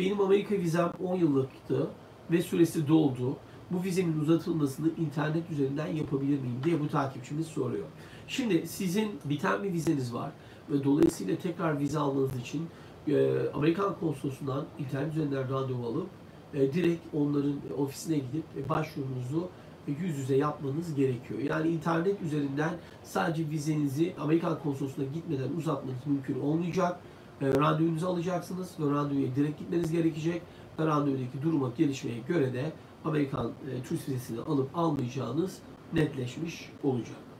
benim Amerika vizem 10 yıllıktı ve süresi doldu. Bu vizenin uzatılmasını internet üzerinden yapabilir miyim diye bu takipçimiz soruyor. Şimdi sizin biten bir vizeniz var ve dolayısıyla tekrar vize almanız için Amerikan konsolosundan internet üzerinden randevu alıp direkt onların ofisine gidip başvurunuzu yüz yüze yapmanız gerekiyor. Yani internet üzerinden sadece vizenizi Amerikan konsolosluğuna gitmeden uzatmanız mümkün olmayacak. Randevunuzu alacaksınız ve randevuya direkt gitmeniz gerekecek. Ve randevudaki duruma, gelişmeye göre de Amerikan turist vizesini alıp almayacağınız netleşmiş olacak.